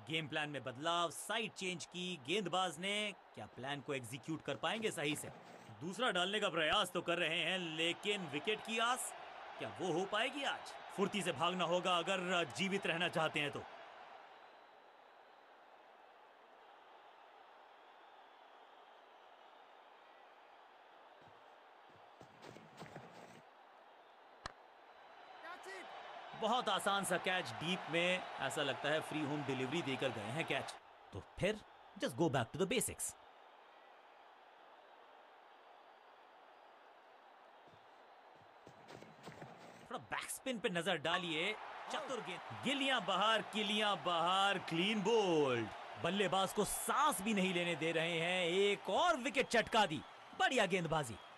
Game plan में बदलाव, side change की, गेंदबाज ने क्या प्लान को एग्जीक्यूट कर पाएंगे सही से? दूसरा डालने का प्रयास तो कर रहे हैं, लेकिन विकेट की आस क्या वो हो पाएगी आज? फुर्ती से भागना होगा अगर जीवित रहना चाहते हैं तो। बहुत आसान सा कैच डीप में, ऐसा लगता है फ्री होम डिलीवरी देकर गए हैं कैच। तो फिर just go back to the basics. थोड़ा बैक स्पिन पे नजर डालिए, चतुर गेंद, गिलियां बाहर, किलियां बाहर, क्लीन बोल्ड। बल्लेबाज को सांस भी नहीं लेने दे रहे हैं, एक और विकेट चटका दी। बढ़िया गेंदबाजी।